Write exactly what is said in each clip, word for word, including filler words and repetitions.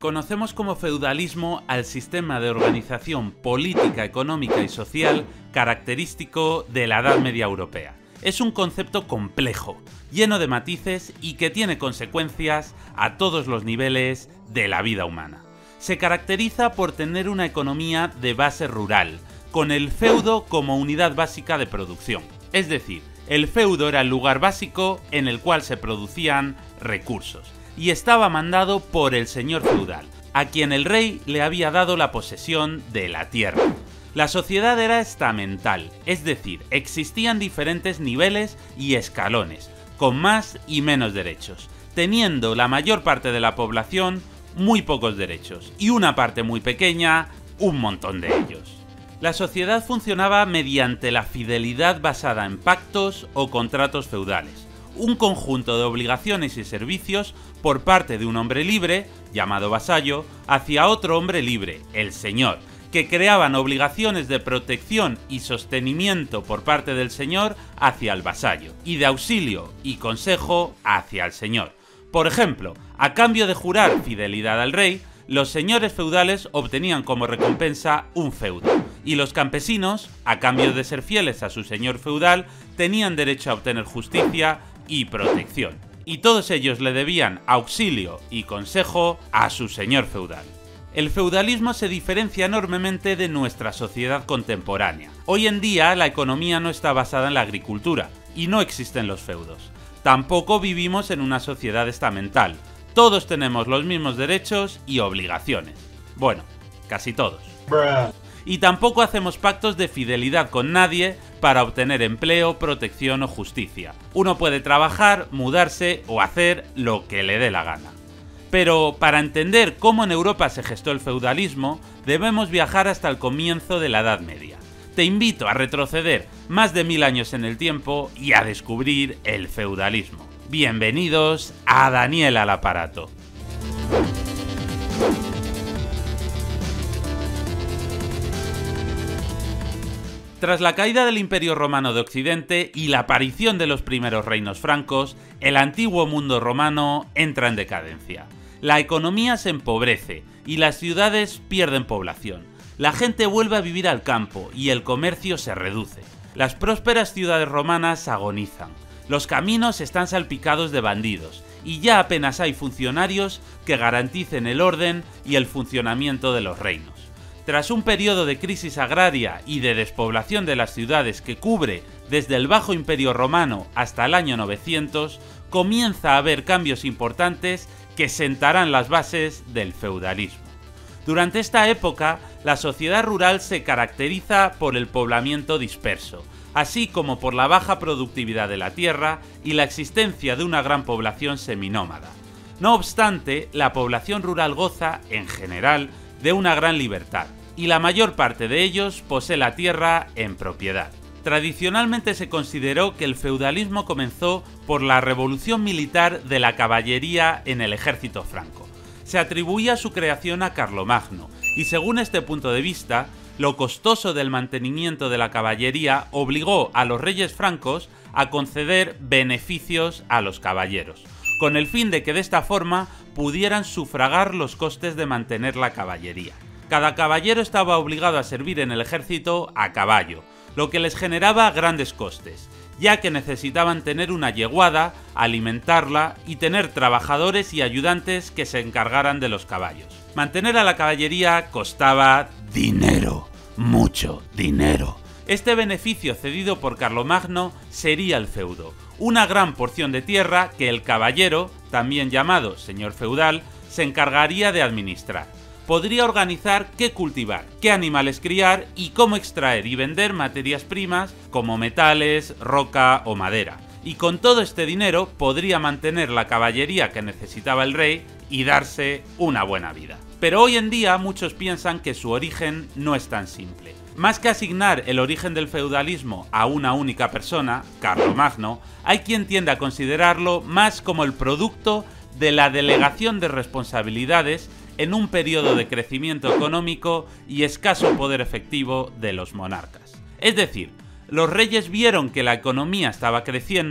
Conocemos como feudalismo al sistema de organización política, económica y social característico de la Edad Media europea. Es un concepto complejo, lleno de matices y que tiene consecuencias a todos los niveles de la vida humana. Se caracteriza por tener una economía de base rural, con el feudo como unidad básica de producción. Es decir, el feudo era el lugar básico en el cual se producían recursos, y estaba mandado por el señor feudal, a quien el rey le había dado la posesión de la tierra. La sociedad era estamental, es decir, existían diferentes niveles y escalones, con más y menos derechos, teniendo la mayor parte de la población muy pocos derechos, y una parte muy pequeña, un montón de ellos. La sociedad funcionaba mediante la fidelidad basada en pactos o contratos feudales, un conjunto de obligaciones y servicios por parte de un hombre libre, llamado vasallo, hacia otro hombre libre, el señor, que creaban obligaciones de protección y sostenimiento por parte del señor hacia el vasallo, y de auxilio y consejo hacia el señor. Por ejemplo, a cambio de jurar fidelidad al rey, los señores feudales obtenían como recompensa un feudo, y los campesinos, a cambio de ser fieles a su señor feudal, tenían derecho a obtener justicia y protección, y todos ellos le debían auxilio y consejo a su señor feudal. El feudalismo se diferencia enormemente de nuestra sociedad contemporánea. Hoy en día la economía no está basada en la agricultura, y no existen los feudos. Tampoco vivimos en una sociedad estamental. Todos tenemos los mismos derechos y obligaciones. Bueno, casi todos. Bruh. Y tampoco hacemos pactos de fidelidad con nadie para obtener empleo, protección o justicia. Uno puede trabajar, mudarse o hacer lo que le dé la gana. Pero para entender cómo en Europa se gestó el feudalismo, debemos viajar hasta el comienzo de la Edad Media. Te invito a retroceder más de mil años en el tiempo y a descubrir el feudalismo. Bienvenidos a Daniel al Aparato. Tras la caída del Imperio Romano de Occidente y la aparición de los primeros reinos francos, el antiguo mundo romano entra en decadencia. La economía se empobrece y las ciudades pierden población. La gente vuelve a vivir al campo y el comercio se reduce. Las prósperas ciudades romanas agonizan. Los caminos están salpicados de bandidos y ya apenas hay funcionarios que garanticen el orden y el funcionamiento de los reinos. Tras un periodo de crisis agraria y de despoblación de las ciudades que cubre desde el Bajo Imperio Romano hasta el año novecientos, comienza a haber cambios importantes que sentarán las bases del feudalismo. Durante esta época, la sociedad rural se caracteriza por el poblamiento disperso, así como por la baja productividad de la tierra y la existencia de una gran población seminómada. No obstante, la población rural goza, en general, de una gran libertad, y la mayor parte de ellos posee la tierra en propiedad. Tradicionalmente se consideró que el feudalismo comenzó por la revolución militar de la caballería en el ejército franco. Se atribuía su creación a Carlomagno, y según este punto de vista, lo costoso del mantenimiento de la caballería obligó a los reyes francos a conceder beneficios a los caballeros, con el fin de que de esta forma pudieran sufragar los costes de mantener la caballería. Cada caballero estaba obligado a servir en el ejército a caballo, lo que les generaba grandes costes, ya que necesitaban tener una yeguada, alimentarla y tener trabajadores y ayudantes que se encargaran de los caballos. Mantener a la caballería costaba dinero, mucho dinero. Este beneficio cedido por Carlomagno sería el feudo, una gran porción de tierra que el caballero, también llamado señor feudal, se encargaría de administrar. Podría organizar qué cultivar, qué animales criar y cómo extraer y vender materias primas como metales, roca o madera. Y con todo este dinero podría mantener la caballería que necesitaba el rey y darse una buena vida. Pero hoy en día muchos piensan que su origen no es tan simple. Más que asignar el origen del feudalismo a una única persona, Carlomagno, hay quien tiende a considerarlo más como el producto de la delegación de responsabilidades en un periodo de crecimiento económico y escaso poder efectivo de los monarcas. Es decir, los reyes vieron que la economía estaba creciendo,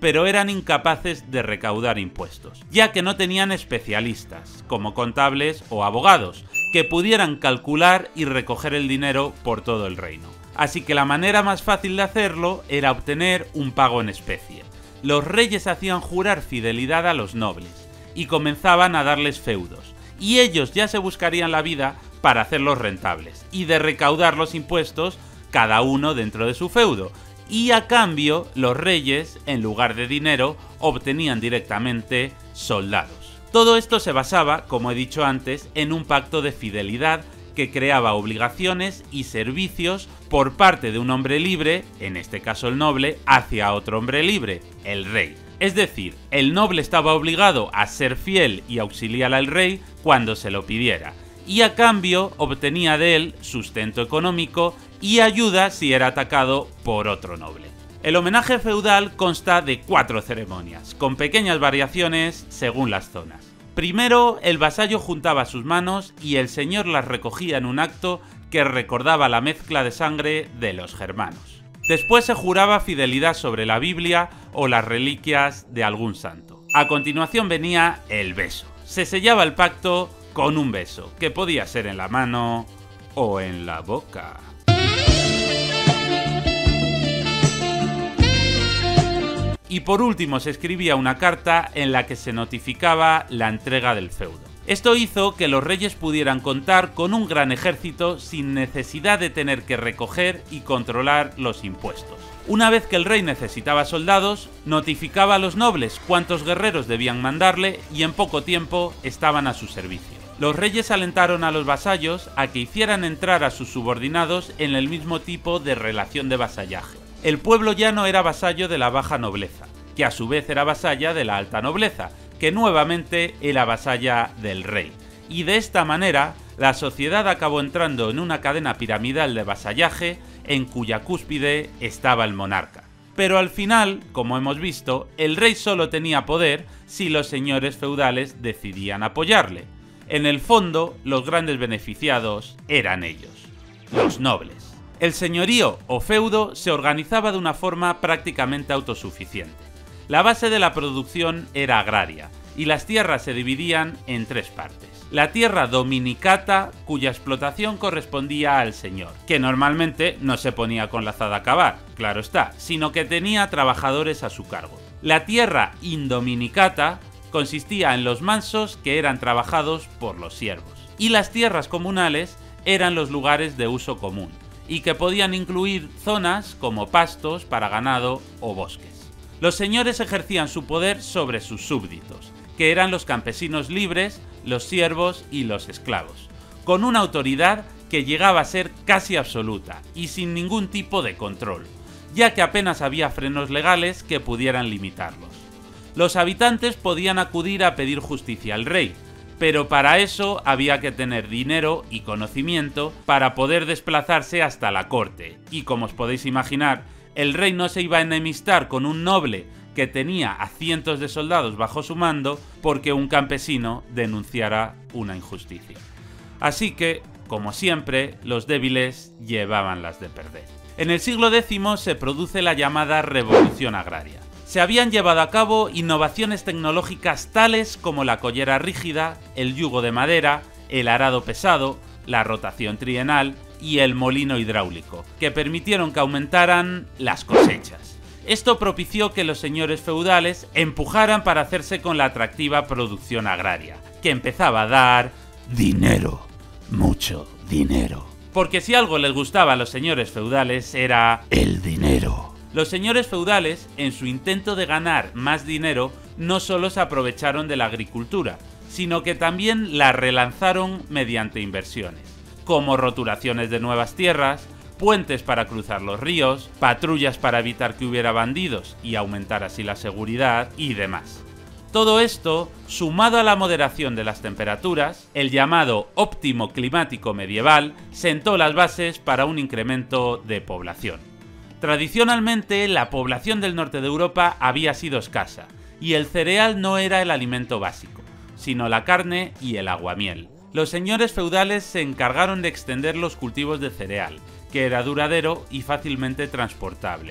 pero eran incapaces de recaudar impuestos, ya que no tenían especialistas, como contables o abogados, que pudieran calcular y recoger el dinero por todo el reino. Así que la manera más fácil de hacerlo era obtener un pago en especie. Los reyes hacían jurar fidelidad a los nobles y comenzaban a darles feudos, y ellos ya se buscarían la vida para hacerlos rentables y de recaudar los impuestos cada uno dentro de su feudo, y a cambio los reyes, en lugar de dinero, obtenían directamente soldados. Todo esto se basaba, como he dicho antes, en un pacto de fidelidad que creaba obligaciones y servicios por parte de un hombre libre, en este caso el noble, hacia otro hombre libre, el rey. Es decir, el noble estaba obligado a ser fiel y auxiliar al rey cuando se lo pidiera, y a cambio obtenía de él sustento económico y ayuda si era atacado por otro noble. El homenaje feudal consta de cuatro ceremonias, con pequeñas variaciones según las zonas. Primero, el vasallo juntaba sus manos y el señor las recogía en un acto que recordaba la mezcla de sangre de los germanos. Después se juraba fidelidad sobre la Biblia o las reliquias de algún santo. A continuación venía el beso. Se sellaba el pacto con un beso, que podía ser en la mano o en la boca. Y por último se escribía una carta en la que se notificaba la entrega del feudo. Esto hizo que los reyes pudieran contar con un gran ejército sin necesidad de tener que recoger y controlar los impuestos. Una vez que el rey necesitaba soldados, notificaba a los nobles cuántos guerreros debían mandarle y en poco tiempo estaban a su servicio. Los reyes alentaron a los vasallos a que hicieran entrar a sus subordinados en el mismo tipo de relación de vasallaje. El pueblo ya no era vasallo de la baja nobleza, que a su vez era vasalla de la alta nobleza, que nuevamente era vasalla del rey. Y de esta manera, la sociedad acabó entrando en una cadena piramidal de vasallaje en cuya cúspide estaba el monarca. Pero al final, como hemos visto, el rey solo tenía poder si los señores feudales decidían apoyarle. En el fondo, los grandes beneficiados eran ellos, los nobles. El señorío o feudo se organizaba de una forma prácticamente autosuficiente. La base de la producción era agraria y las tierras se dividían en tres partes. La tierra dominicata, cuya explotación correspondía al señor, que normalmente no se ponía con la azada a cavar, claro está, sino que tenía trabajadores a su cargo. La tierra indominicata consistía en los mansos que eran trabajados por los siervos. Y las tierras comunales eran los lugares de uso común, y que podían incluir zonas como pastos para ganado o bosques. Los señores ejercían su poder sobre sus súbditos, que eran los campesinos libres, los siervos y los esclavos, con una autoridad que llegaba a ser casi absoluta y sin ningún tipo de control, ya que apenas había frenos legales que pudieran limitarlos. Los habitantes podían acudir a pedir justicia al rey, pero para eso había que tener dinero y conocimiento para poder desplazarse hasta la corte, y como os podéis imaginar, el rey no se iba a enemistar con un noble que tenía a cientos de soldados bajo su mando porque un campesino denunciara una injusticia. Así que, como siempre, los débiles llevaban las de perder. En el siglo décimo se produce la llamada Revolución Agraria. Se habían llevado a cabo innovaciones tecnológicas tales como la collera rígida, el yugo de madera, el arado pesado, la rotación trienal y el molino hidráulico, que permitieron que aumentaran las cosechas. Esto propició que los señores feudales empujaran para hacerse con la atractiva producción agraria, que empezaba a dar dinero, mucho dinero. Porque si algo les gustaba a los señores feudales era el dinero. Los señores feudales, en su intento de ganar más dinero, no solo se aprovecharon de la agricultura, sino que también la relanzaron mediante inversiones, como roturaciones de nuevas tierras, puentes para cruzar los ríos, patrullas para evitar que hubiera bandidos y aumentar así la seguridad y demás. Todo esto, sumado a la moderación de las temperaturas, el llamado óptimo climático medieval, sentó las bases para un incremento de población. Tradicionalmente, la población del norte de Europa había sido escasa, y el cereal no era el alimento básico, sino la carne y el aguamiel. Los señores feudales se encargaron de extender los cultivos de cereal, que era duradero y fácilmente transportable,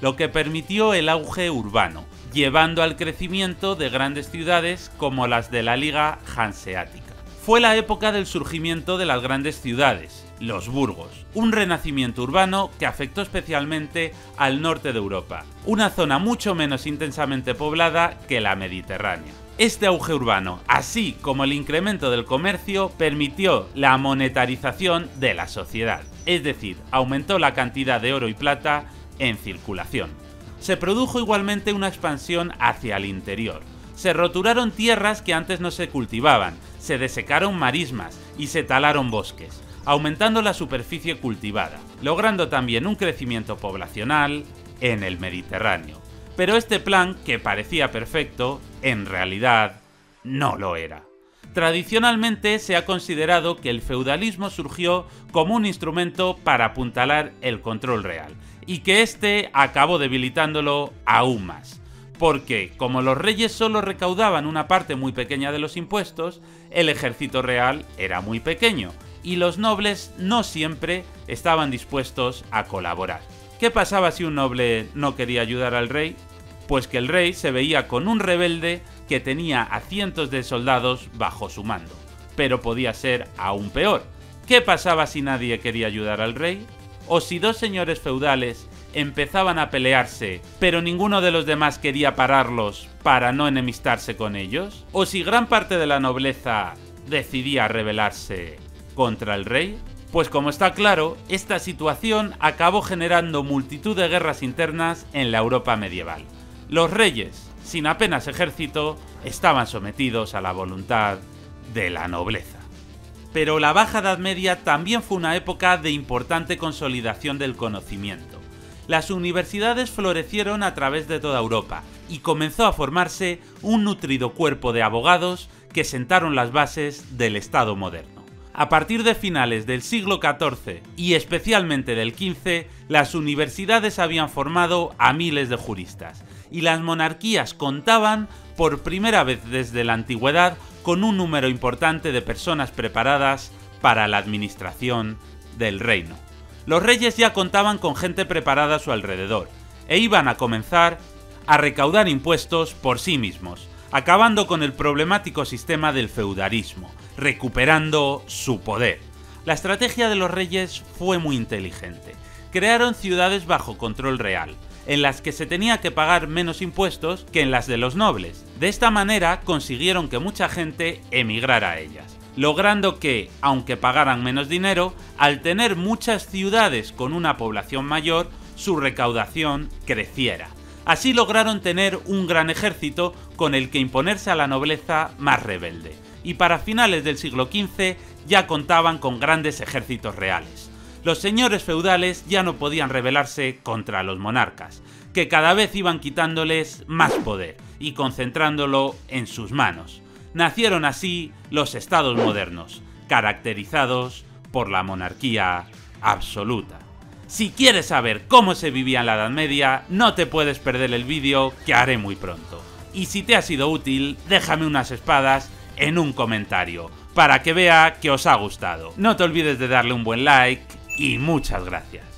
lo que permitió el auge urbano, llevando al crecimiento de grandes ciudades como las de la Liga Hanseática. Fue la época del surgimiento de las grandes ciudades, los burgos, un renacimiento urbano que afectó especialmente al norte de Europa, una zona mucho menos intensamente poblada que la mediterránea. Este auge urbano, así como el incremento del comercio, permitió la monetarización de la sociedad, es decir, aumentó la cantidad de oro y plata en circulación. Se produjo igualmente una expansión hacia el interior. Se roturaron tierras que antes no se cultivaban, se desecaron marismas y se talaron bosques, aumentando la superficie cultivada, logrando también un crecimiento poblacional en el Mediterráneo. Pero este plan, que parecía perfecto, en realidad no lo era. Tradicionalmente se ha considerado que el feudalismo surgió como un instrumento para apuntalar el control real, y que este acabó debilitándolo aún más. Porque, como los reyes solo recaudaban una parte muy pequeña de los impuestos, el ejército real era muy pequeño, y los nobles no siempre estaban dispuestos a colaborar. ¿Qué pasaba si un noble no quería ayudar al rey? Pues que el rey se veía con un rebelde que tenía a cientos de soldados bajo su mando. Pero podía ser aún peor. ¿Qué pasaba si nadie quería ayudar al rey? ¿O si dos señores feudales empezaban a pelearse, pero ninguno de los demás quería pararlos para no enemistarse con ellos? ¿O si gran parte de la nobleza decidía rebelarse contra el rey? Pues como está claro, esta situación acabó generando multitud de guerras internas en la Europa medieval. Los reyes, sin apenas ejército, estaban sometidos a la voluntad de la nobleza. Pero la Baja Edad Media también fue una época de importante consolidación del conocimiento. Las universidades florecieron a través de toda Europa y comenzó a formarse un nutrido cuerpo de abogados que sentaron las bases del Estado moderno. A partir de finales del siglo catorce y especialmente del quince, las universidades habían formado a miles de juristas y las monarquías contaban, por primera vez desde la antigüedad, con un número importante de personas preparadas para la administración del reino. Los reyes ya contaban con gente preparada a su alrededor, e iban a comenzar a recaudar impuestos por sí mismos, acabando con el problemático sistema del feudalismo, recuperando su poder. La estrategia de los reyes fue muy inteligente. Crearon ciudades bajo control real, en las que se tenía que pagar menos impuestos que en las de los nobles. De esta manera consiguieron que mucha gente emigrara a ellas, logrando que, aunque pagaran menos dinero, al tener muchas ciudades con una población mayor, su recaudación creciera. Así lograron tener un gran ejército con el que imponerse a la nobleza más rebelde, y para finales del siglo quince ya contaban con grandes ejércitos reales. Los señores feudales ya no podían rebelarse contra los monarcas, que cada vez iban quitándoles más poder y concentrándolo en sus manos. Nacieron así los estados modernos, caracterizados por la monarquía absoluta. Si quieres saber cómo se vivía en la Edad Media, no te puedes perder el vídeo que haré muy pronto. Y si te ha sido útil, déjame unas espadas en un comentario, para que vea que os ha gustado. No te olvides de darle un buen like y muchas gracias.